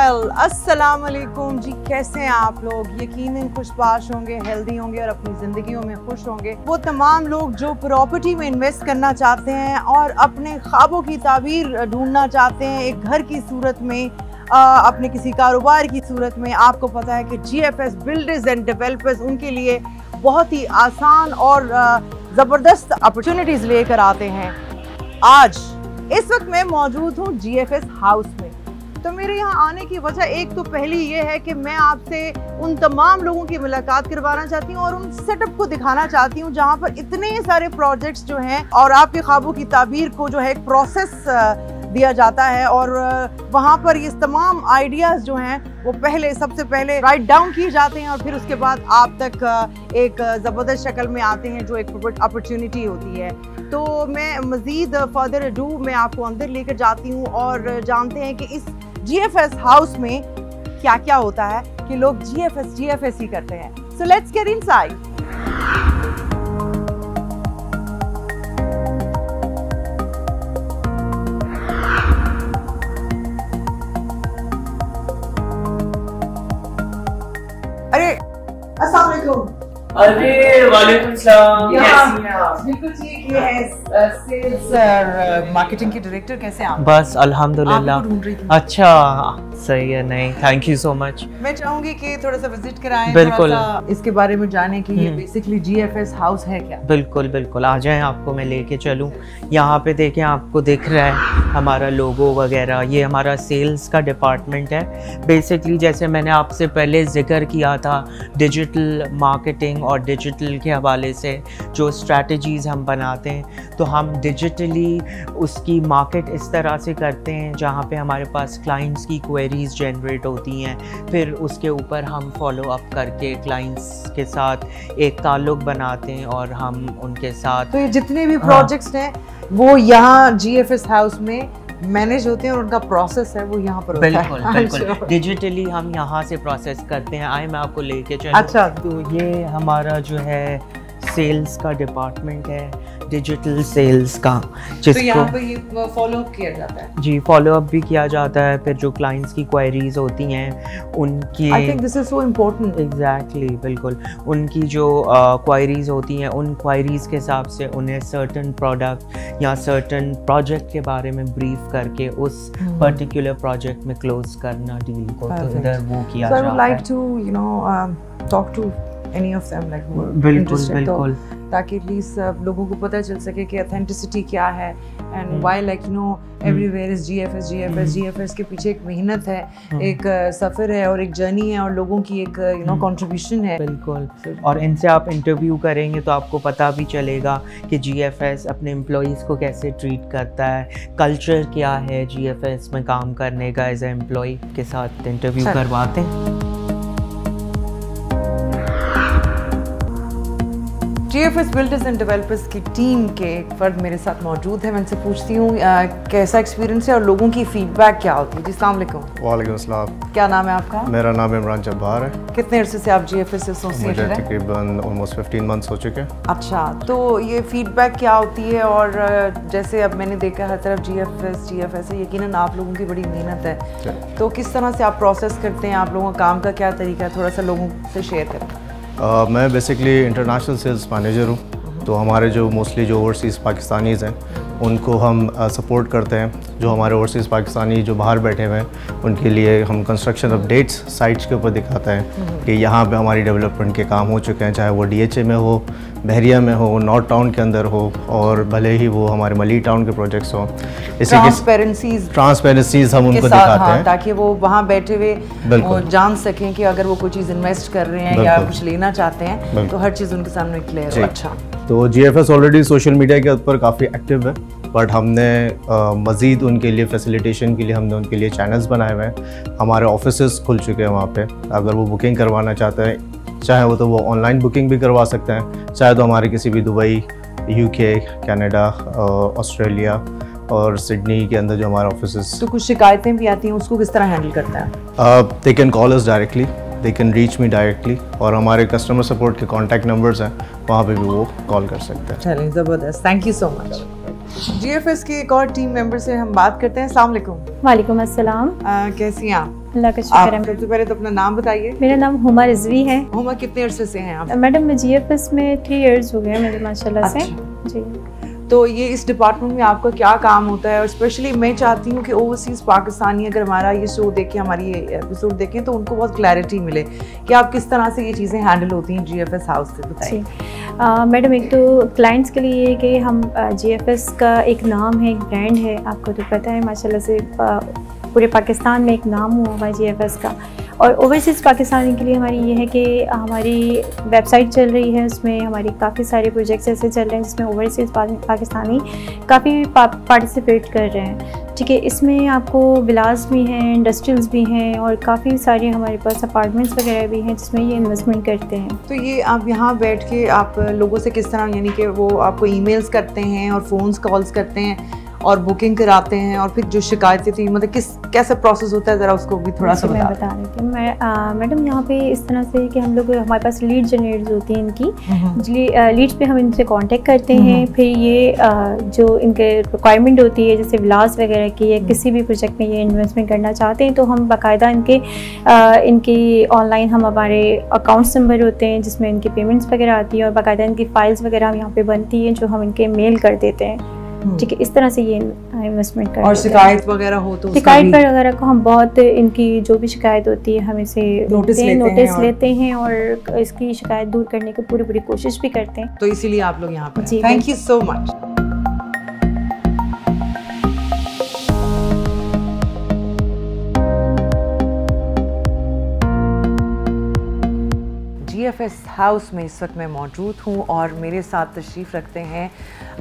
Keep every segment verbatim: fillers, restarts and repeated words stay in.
Well अस्सलाम वालेकुम जी, कैसे हैं आप लोग? यकीनन खुशबाश होंगे, हेल्दी होंगे और अपनी ज़िंदगियों में खुश होंगे। वो तमाम लोग जो प्रॉपर्टी में इन्वेस्ट करना चाहते हैं और अपने ख्वाबों की ताबीर ढूंढना चाहते हैं एक घर की सूरत में, आ, अपने किसी कारोबार की सूरत में। आपको पता है कि G F S builders and developers उनके लिए बहुत ही आसान और ज़बरदस्त अपॉर्चुनिटीज़ लेकर आते हैं। आज इस वक्त मैं मौजूद हूँ जी एफ एस हाउस में। तो मेरे यहाँ आने की वजह एक तो पहली ये है कि मैं आपसे उन तमाम लोगों की मुलाकात करवाना चाहती हूँ और उन सेटअप को दिखाना चाहती हूँ जहाँ पर इतने सारे प्रोजेक्ट्स जो हैं और आपके ख्वाबों की ताबीर को जो है एक प्रोसेस दिया जाता है और वहाँ पर ये तमाम आइडियाज़ जो हैं वो पहले सबसे पहले राइट डाउन किए जाते हैं और फिर उसके बाद आप तक एक ज़बरदस्त शक्ल में आते हैं जो एक अपॉर्चुनिटी होती है। तो मैं मज़ीद फर्दर डू मैं आपको अंदर लेकर जाती हूँ और जानते हैं कि इस जी एफ एस हाउस में क्या क्या होता है कि लोग G F S G F S ही करते हैं। So let's get inside. अरे अस्सलाम वालेकुम। अरे वालेकुम सलाम। बिल्कुल ठीक है। सेल्स और मार्केटिंग के डायरेक्टर कैसे हैं आप? बस अल्हम्दुलिल्लाह। ढूंढ रही थी। अच्छा सही है। नहीं थैंक यू सो मच। मैं चाहूंगी कि थोड़ा सा विजिट कराएं, बिल्कुल। थोड़ा सा इसके बारे में जाने कि ये basically G F S house है क्या? बिल्कुल बिल्कुल आ जाएं, आपको मैं लेके चलूं। यहाँ पे देखें, आपको दिख रहा है हमारा लोगो वगैरह, ये हमारा सेल्स का डिपार्टमेंट है। बेसिकली जैसे मैंने आपसे पहले जिक्र किया था डिजिटल मार्केटिंग और डिजिटल के हवाले से जो स्ट्रैटेजीज़ हम बनाते हैं, तो हम डिजिटली उसकी मार्केट इस तरह से करते हैं जहाँ पे हमारे पास क्लाइंट्स की क्वेरीज जनरेट होती हैं, फिर उसके ऊपर हम फॉलो अप करके क्लाइंट्स के साथ एक ताल्लुक़ बनाते हैं और हम उनके साथ। तो ये जितने भी प्रोजेक्ट्स हैं वो यहाँ जी एफ एस हाउस में मैनेज होते हैं और उनका प्रोसेस है वो यहाँ पर होता बिल्कुल है। बिल्कुल डिजिटली हम यहाँ से प्रोसेस करते हैं। आए मैं आपको लेके चलूं। अच्छा। तो ये हमारा जो है सेल्स का डिपार्टमेंट है, डिजिटल सेल्स का, जिसको तो यहाँ पर ये फॉलो अप किया जाता है। जी फॉलो अप भी किया जाता है। फिर जो क्लाइंट्स की क्वेरीज होती हैं उनकी, I think this is so important. Exactly बिल्कुल, उनकी जो क्वेरीज uh, होती हैं उन क्वेरीज के हिसाब से उन्हें सर्टन प्रोडक्ट या सर्टन प्रोजेक्ट के बारे में ब्रीफ करके उस पर्टिकुलर प्रोजेक्ट में क्लोज करना डील को, तो इधर वो किया जाता है। So I would like to you know um, talk to any of them like more बिल्कुल बिल्कुल, ताकि एटलीस्ट uh, लोगों को पता चल सके कि ऑथेंटिसिटी क्या है and why like you know everywhere is G F S G F S G F S के पीछे एक मेहनत है, एक uh, सफ़र है और एक जर्नी है और लोगों की एक यू नो कंट्रीब्यूशन है। बिल्कुल। और इनसे आप इंटरव्यू करेंगे तो आपको पता भी चलेगा कि जी एफ एस अपने एम्प्लॉइज़ को कैसे ट्रीट करता है, कल्चर क्या है जी एफ एस में काम करने का। एज ए एम्प्लॉय के साथ इंटरव्यू करवाते हैं। G F S builders and developers की टीम के एक फर्द मेरे साथ मौजूद है। मैं उनसे पूछती हूँ कैसा एक्सपीरियंस है और लोगों की फीडबैक क्या होती है। जी अस्सलाम वालेकुम। वालेकुम अस्सलाम। क्या नाम है आपका? मेरा नाम इमरान जब्बार है। कितने अरसे से आप जी एफ एस से एसोसिएटेड हैं? मुझे तकरीबन ऑलमोस्ट फिफ्टीन मंथ्स हो चुके हैं। अच्छा, तो ये फीडबैक क्या होती है? और जैसे अब मैंने देखा हर तरफ G F S G F S है, यकीनन आप लोगों की बड़ी मेहनत है, तो किस तरह से आप प्रोसेस करते हैं? आप लोगों का काम का क्या तरीका है, थोड़ा सा लोगों से शेयर करें। Uh, मैं बेसिकली इंटरनेशनल सेल्स मैनेजर हूँ। तो हमारे जो मोस्टली जो ओवरसीज़ पाकिस्तानीज़ हैं उनको हम सपोर्ट uh, करते हैं। जो हमारे ओवरसीज़ पाकिस्तानी जो बाहर बैठे हुए हैं उनके लिए हम कंस्ट्रक्शन अपडेट्स साइट्स के ऊपर दिखाते हैं कि यहाँ पे हमारी डेवलपमेंट के काम हो चुके हैं, चाहे वो डी एच ए में हो, बहरिया में हो, नॉर्थ टाउन के अंदर हो और भले ही वो हमारे मली टाउन के प्रोजेक्ट्स हों। इसी ट्रांसपेरेंसीज ट्रांसपेरेंसीज हम उनको दिखाते हाँ, हैं ताकि वो वहाँ बैठे हुए वो जान सकें कि अगर वो कोई चीज़ इन्वेस्ट कर रहे हैं या कुछ लेना चाहते हैं तो हर चीज़ उनके सामने क्लियर हो। अच्छा, तो G F S already social media के ऊपर काफ़ी एक्टिव है, बट हमने मज़ीद उनके लिए फैसिलिटेशन के लिए हमने उनके लिए चैनल्स बनाए हुए हैं। हमारे ऑफिसेस खुल चुके हैं वहाँ पे। अगर वो बुकिंग करवाना चाहते हैं, चाहे वो तो वो ऑनलाइन बुकिंग भी करवा सकते हैं, चाहे तो हमारे किसी भी दुबई, यूके, कनाडा, ऑस्ट्रेलिया और सिडनी के अंदर जो हमारे ऑफिसेस। तो कुछ शिकायतें भी आती हैं, उसको किस तरह हैंडल करते हैं? They can call us directly, they can reach me directly, और हमारे कस्टमर सपोर्ट के कॉन्टैक्ट नंबर्स हैं, वहाँ पे भी वो कॉल कर सकते हैं। चलें, ज़बरदस्त, thank you so much. G F S के एक और टीम मेंबर से हम बात करते हैं। अस्सलाम वालेकुम। वालेकुम अस्सलाम। कैसी हैं आप? अल्लाह का शुक्र है। सबसे पहले तो अपना नाम बताइए। मेरा नाम हुमा रिजवी है। हुमा कितने अरसे से हैं आप? मैडम मैं जीएफएस में थ्री इयर्स हो गए मेरे माशाल्लाह से। जी तो ये इस डिपार्टमेंट में आपका क्या काम होता है? और स्पेशली मैं चाहती हूँ कि ओवरसीज़ पाकिस्तानी अगर हमारा ये शो देखें, हमारी ये एपिसोड देखें, तो उनको बहुत क्लैरिटी मिले कि आप किस तरह से ये चीज़ें हैंडल होती हैं जीएफएस हाउस से। बताइए मैडम। एक तो क्लाइंट्स के लिए ये कि हम जीएफएस का एक नाम है, एक ब्रांड है, आपको तो पता है माशाल्लाह से पूरे पाकिस्तान में एक नाम हुआ हुआ है जीएफएस का। और ओवरसीज़ पाकिस्तानी के लिए हमारी ये है कि हमारी वेबसाइट चल रही है, उसमें हमारी काफ़ी सारे प्रोजेक्ट्स ऐसे चल रहे हैं जिसमें ओवरसीज़ पाकिस्तानी काफ़ी पार्टिसिपेट कर रहे हैं। ठीक है, इसमें आपको विलास भी हैं, इंडस्ट्रियल्स भी हैं और काफ़ी सारे हमारे पास अपार्टमेंट्स वगैरह भी हैं जिसमें ये इन्वेस्टमेंट करते हैं। तो ये आप यहाँ बैठ के आप लोगों से किस तरह, यानी कि वो आपको ईमेल्स करते हैं और फ़ोन्स कॉल्स करते हैं और बुकिंग कराते हैं, और फिर जो शिकायतें थी मतलब किस कैसा प्रोसेस होता है, ज़रा उसको भी थोड़ा सा मैं बता रही थी। मैं मैडम यहाँ पे इस तरह से कि हम लोग हमारे पास लीड जनरेट होती हैं इनकी, लीड्स पे हम इनसे कांटेक्ट करते हैं। फिर ये आ, जो इनके रिक्वायरमेंट होती है जैसे विलास वगैरह की या किसी भी प्रोजेक्ट में ये इन्वेस्टमेंट करना चाहते हैं, तो हम बाकायदा इनके आ, इनकी ऑनलाइन हम हमारे अकाउंट्स नंबर होते हैं जिसमें इनकी पेमेंट्स वगैरह आती है और बाकायदा इनकी फाइल्स वगैरह हम यहाँ पे बनती हैं जो हम इनके मेल कर देते हैं। ठीक है, इस तरह से ये इन्वेस्टमेंट करते हैं। और शिकायत वगैरह हो तो शिकायत वगैरह को हम बहुत, इनकी जो भी शिकायत होती है हम इसे नोटिस लेते, नोटिस हैं, लेते हैं और इसकी शिकायत दूर करने की पूरी पूरी कोशिश भी करते हैं। तो इसीलिए आप लोग यहाँ पर। Thank you so much. GFS house में इस वक्त मैं मौजूद हूँ और मेरे साथ तशरीफ़ रखते हैं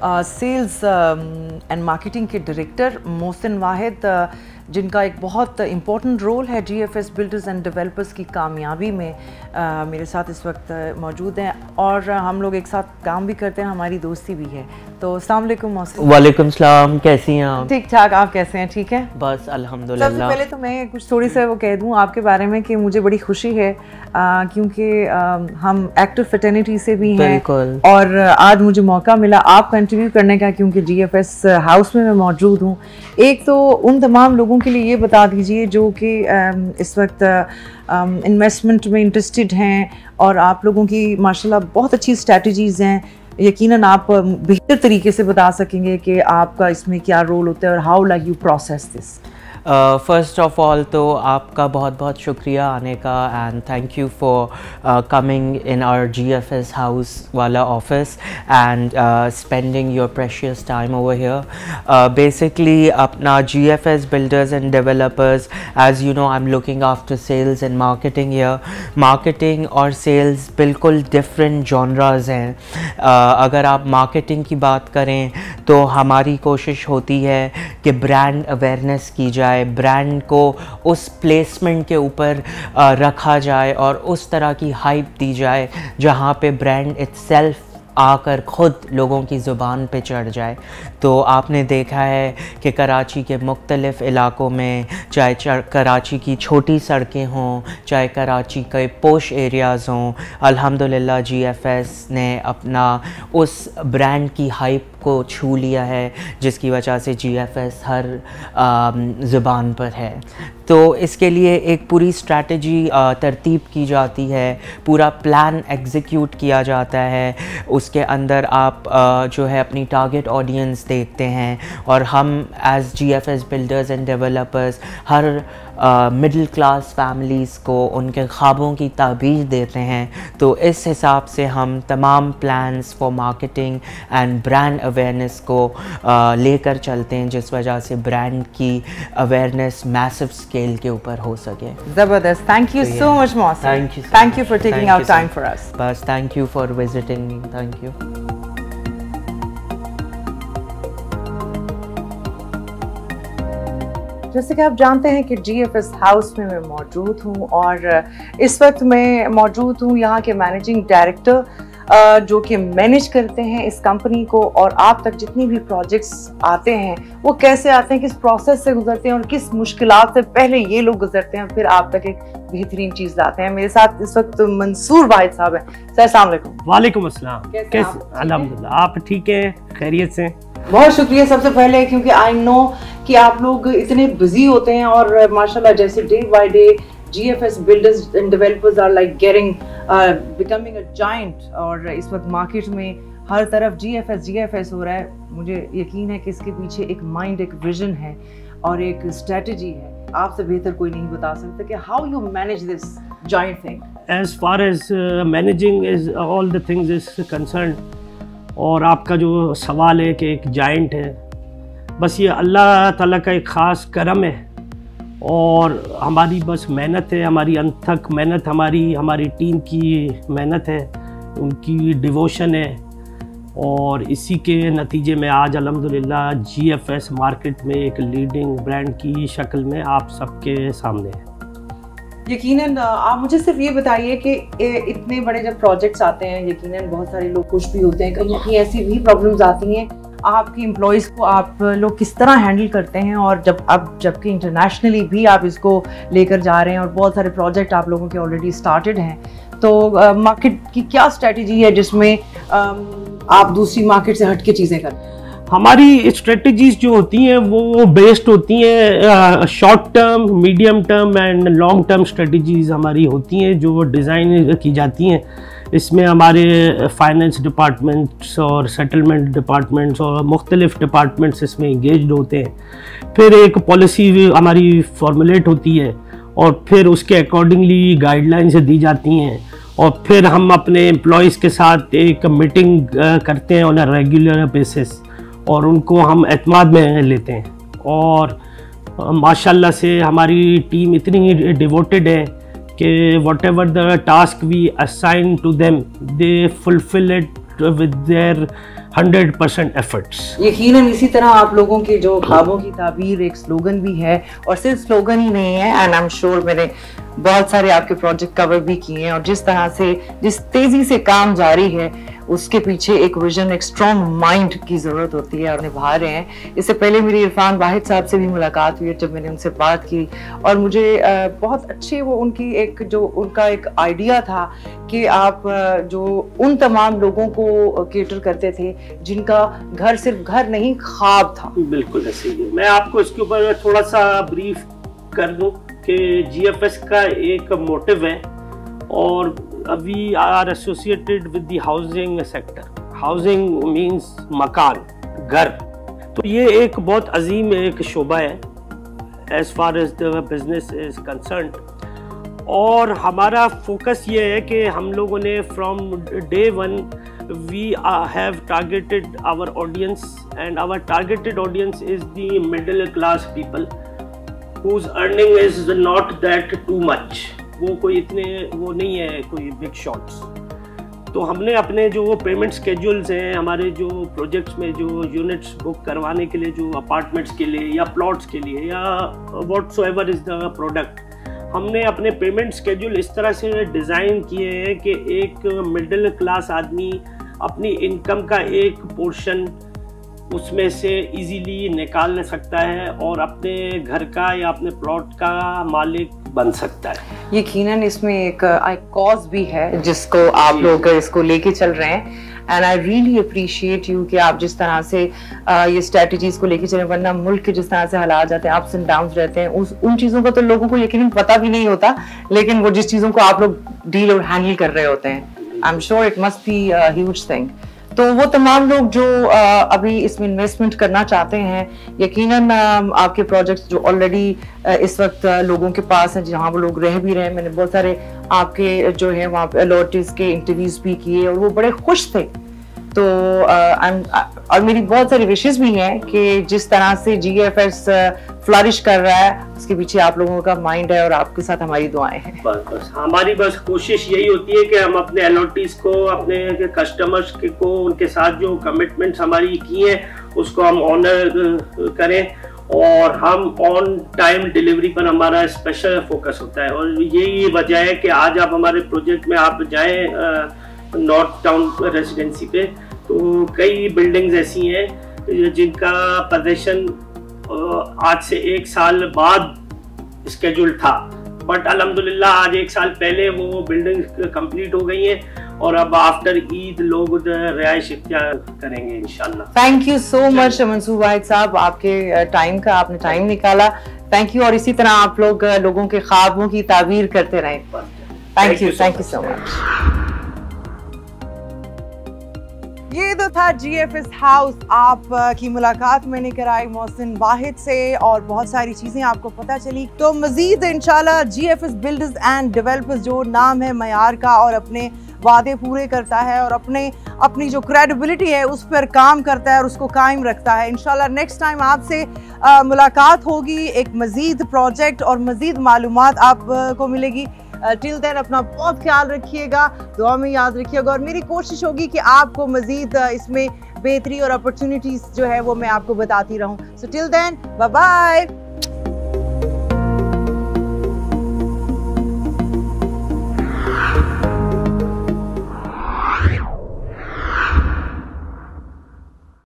सेल्स एंड मार्केटिंग के डायरेक्टर मोहसिन वाहिद, uh, जिनका एक बहुत इम्पोर्टेंट रोल है जीएफएस बिल्डर्स एंड डेवलपर्स की कामयाबी में। uh, मेरे साथ इस वक्त मौजूद हैं और uh, हम लोग एक साथ काम भी करते हैं, हमारी दोस्ती भी है। तो अस्सलाम वालेकुम मोहसिन। वालेकुम सलाम, कैसी हैं आप? ठीक ठाक, आप कैसे हैं? ठीक है, बस अल्हम्दुलिल्लाह। सबसे पहले तो मैं कुछ थोड़ी सा वो कह दूं आपके बारे में कि मुझे बड़ी खुशी है आ, क्योंकि आ, हम एक्टिव फ्रेटर्निटी से भी हैं और आज मुझे मौका मिला आपका इंटरव्यू करने का, क्योंकि जीएफएस हाउस में मैं मौजूद हूँ। एक तो उन तमाम लोगों के लिए ये बता दीजिए जो कि इस वक्त इन्वेस्टमेंट में इंटरेस्टेड हैं और आप लोगों की माशाल्लाह बहुत अच्छी स्ट्रैटेजीज़ हैं, यकीनन आप बेहतर तरीके से बता सकेंगे कि आपका इसमें क्या रोल होता है और how like you process this. First of all तो आपका बहुत बहुत शुक्रिया आने का and thank you for coming in our GFS house वाला office and spending your precious time over here. Basically अपना GFS builders and developers, as you know I am looking after sales and marketing here. Marketing और sales बिल्कुल different जॉनराज हैं। uh, अगर आप marketing की बात करें तो हमारी कोशिश होती है कि ब्रांड अवेयरनेस की जाए, ब्रांड को उस प्लेसमेंट के ऊपर रखा जाए और उस तरह की हाइप दी जाए जहाँ पे ब्रांड इटसेल्फ आकर खुद लोगों की ज़ुबान पे चढ़ जाए। तो आपने देखा है कि कराची के मुख्तलिफ़ इलाक़ों में, चाहे कराची की छोटी सड़कें हों, चाहे कराची के पोश एरियाज़ हों, अल्हम्दुलिल्लाह जीएफएस ने अपना उस ब्रांड की हाइप को छू लिया है जिसकी वजह से जीएफएस हर ज़ुबान पर है। तो इसके लिए एक पूरी स्ट्रैटेजी तरतीब की जाती है, पूरा प्लान एग्जीक्यूट किया जाता है। उसके अंदर आप आ, जो है अपनी टारगेट ऑडियंस देखते हैं और हम as GFS builders and developers हर मिडिल क्लास फैमिलीज़ को उनके ख्वाबों की ताबीर देते हैं। तो इस हिसाब से हम तमाम plans for marketing and brand awareness को लेकर चलते हैं जिस वजह से ब्रांड की अवेयरनेस मैसिव स्केल के ऊपर हो सके। ज़बरदस्त, thank you so much Mohsin. Thank you thank you for taking out time for us. बस thank you for visiting me. Thank you. जैसे कि आप जानते हैं कि जीएफएस हाउस में मैं मौजूद हूँ और इस वक्त मैं मौजूद हूँ यहाँ के मैनेजिंग डायरेक्टर जो कि मैनेज करते हैं इस कंपनी को, और आप तक जितनी भी प्रोजेक्ट्स आते हैं वो कैसे आते हैं, किस प्रोसेस से गुजरते हैं और किस मुश्किलात से पहले ये लोग गुजरते हैं, फिर आप तक एक बेहतरीन चीज़ लाते हैं। मेरे साथ इस वक्त मंसूर वाहिद साहब हैं। सर अस्सलाम वालेकुम। वालेकुम अस्सलाम। कैसे? अल्हम्दुलिल्लाह, आप ठीक है, खैरियत से? बहुत शुक्रिया सबसे पहले, क्योंकि आई नो कि आप लोग इतने बिजी होते हैं और माशाल्लाह जैसे day by day G F S builders and developers are like getting uh, becoming a giant और इस वक्त मार्केट में हर तरफ G F S G F S हो रहा है। मुझे यकीन है कि इसके पीछे एक माइंड, एक विजन है और एक स्ट्रेटजी है। आपसे बेहतर कोई नहीं बता सकता कि how you manage this giant thing. As far as uh, managing is all the things is concerned, और आपका जो सवाल है कि एक जाइंट है, बस ये अल्लाह ताला का एक ख़ास करम है और हमारी बस मेहनत है, हमारी अनथक मेहनत, हमारी हमारी टीम की मेहनत है, उनकी डिवोशन है और इसी के नतीजे में आज अल्हम्दुलिल्लाह G F S मार्केट में एक लीडिंग ब्रांड की शक्ल में आप सबके सामने है। यकीनन आप मुझे सिर्फ ये बताइए कि इतने बड़े जब प्रोजेक्ट्स आते हैं यकीनन बहुत सारे लोग खुश भी होते हैं, कहीं ना कहीं ऐसी भी प्रॉब्लम्स आती हैं। आपकी एम्प्लॉयज़ को आप लोग किस तरह हैंडल करते हैं और जब अब जबकि इंटरनेशनली भी आप इसको लेकर जा रहे हैं और बहुत सारे प्रोजेक्ट आप लोगों के ऑलरेडी स्टार्टेड हैं, तो मार्केट की क्या स्ट्रेटजी है जिसमें आ, आप दूसरी मार्केट से हट के चीज़ें करते हैं? हमारी स्ट्रेटजीज जो होती हैं वो बेस्ड होती हैं short term, medium term and long term strategies हमारी होती हैं जो डिज़ाइन की जाती हैं। इसमें हमारे फाइनेंस डिपार्टमेंट्स और सेटलमेंट डिपार्टमेंट्स और मुख्तलिफ डिपार्टमेंट्स इसमें इंगेज्ड होते हैं। फिर एक पॉलिसी हमारी फॉर्मुलेट होती है और फिर उसके अकॉर्डिंगली गाइडलाइंस दी जाती हैं और फिर हम अपने एम्प्लॉयज़ के साथ एक मीटिंग करते हैं ऑन अ रेगुलर बेसिस और उनको हम एतमाद में लेते हैं और माशाल्लाह से हमारी टीम इतनी डिवोटेड है कि whatever the task we assign to them they fulfil it with their hundred percent efforts. यकीनन इसी तरह आप लोगों के जो ख्वाबों की ताबीर एक स्लोगन भी है और सिर्फ स्लोगन ही नहीं है, एंड आई एम श्योर मैंने बहुत सारे आपके प्रोजेक्ट कवर भी किए हैं और जिस तरह से जिस तेज़ी से काम जारी है उसके पीछे एक विजन, एक स्ट्रॉन्ग माइंड की ज़रूरत होती है और निभा रहे हैं। इससे पहले मेरी इरफान वाहिद साहब से भी मुलाकात हुई है जब मैंने उनसे बात की और मुझे बहुत अच्छे वो उनकी एक जो उनका एक आइडिया था कि आप जो उन तमाम लोगों को केटर करते थे जिनका घर सिर्फ घर नहीं ख्वाब था। बिल्कुल ऐसे ही है। मैं आपको इसके ऊपर थोड़ा सा ब्रीफ कर दूं कि G F S का एक मोटिव है और we are associated with the housing sector. Housing means मकान, घर। तो ये एक बहुत अजीम एक शोबा है as far as the business is concerned और हमारा फोकस ये है कि हम लोगों ने from day one we have targeted our audience and our targeted audience is the middle class people whose earning is not that too much. वो कोई इतने वो नहीं है कोई बिग शॉट्स। तो हमने अपने जो पेमेंट स्केड्यूल्स हैं हमारे जो प्रोजेक्ट्स में जो यूनिट्स बुक करवाने के लिए जो अपार्टमेंट्स के लिए या प्लॉट्स के लिए या व्हाटसोएवर इज़ द प्रोडक्ट, हमने अपने पेमेंट स्केड्यूल इस तरह से डिज़ाइन किए हैं कि एक मिडिल क्लास आदमी अपनी इनकम का एक पोर्शन उसमें से इजीली निकाल सकता है और अपने घर का या अपने प्लॉट का मालिक बन सकता है। यकीनन इसमें एक कॉज भी है जिसको आप लोग इसको लेके चल रहे हैं and I really appreciate you कि आप जिस तरह से आ, ये स्ट्रेटजीज को लेके चले, वरना मुल्क के जिस तरह से हालात जाते हैं, अप्स एंड डाउन्स रहते हैं, उस उन चीज़ों का तो लोगों को यकीनन पता भी नहीं होता, लेकिन वो जिस चीज़ों को आप लोग डील और हैंडल कर रहे होते हैं, I am sure it must be a huge thing. तो वो तमाम लोग जो आ, अभी इसमें इन्वेस्टमेंट करना चाहते हैं, यकीनन आ, आपके प्रोजेक्ट्स जो ऑलरेडी इस वक्त लोगों के पास हैं जहाँ वो लोग रह भी रहे हैं, मैंने बहुत सारे आपके जो है वहाँ पे अलॉटीज के इंटरव्यूज भी किए और वो बड़े खुश थे। तो आ, और मेरी बहुत सारी विशेष भी हैं कि जिस तरह से G F S फ्लरिश कर रहा है उसके पीछे आप लोगों का माइंड है और आपके साथ हमारी दुआएं हैं। बस बस हमारी बस कोशिश यही होती है कि हम अपने अलॉटीज को, अपने कस्टमर्स को, उनके साथ जो कमिटमेंट्स हमारी की हैं उसको हम ऑनर करें और हम ऑन टाइम डिलीवरी पर हमारा स्पेशल फोकस होता है। और यही वजह है कि आज आप हमारे प्रोजेक्ट में आप जाएँ नॉर्थ टाउन रेजिडेंसी पे, तो कई बिल्डिंग्स ऐसी हैं जिनका पोजीशन आज से एक साल बाद स्केड्यूल था, बट अल्हम्दुलिल्लाह आज एक साल पहले वो बिल्डिंग कंप्लीट हो गई हैं और अब आफ्टर ईद लोग उधर रिहाइश इख्तियार करेंगे इंशाल्लाह। Thank you so much Mansoor Wahid साहब, आपके टाइम का आपने टाइम निकाला। थैंक यू, और इसी तरह आप लोग लोगों के ख्वाबों की ताबीर करते रहें। Thank you, thank you so much. ये तो था जीएफएस हाउस आप की मुलाकात मैंने कराई मोहसिन वाहिद से, और बहुत सारी चीज़ें आपको पता चली। तो मज़ीद इंशाल्लाह जीएफएस बिल्डर्स एंड डेवलपर्स जो नाम है मयार का, और अपने वादे पूरे करता है और अपने अपनी जो क्रेडिबिलिटी है उस पर काम करता है और उसको कायम रखता है। इंशाल्लाह नेक्स्ट टाइम आपसे मुलाकात होगी, एक मज़ीद प्रोजेक्ट और मज़ीद मालूमात आपको मिलेगी। टिल देन अपना बहुत ख्याल रखिएगा, दुआ में याद रखिएगा, और मेरी कोशिश होगी कि आपको मज़ीद इसमें बेहतरी और अपॉर्चुनिटीज़ जो है वो मैं आपको बताती रहूँ। So till then bye bye.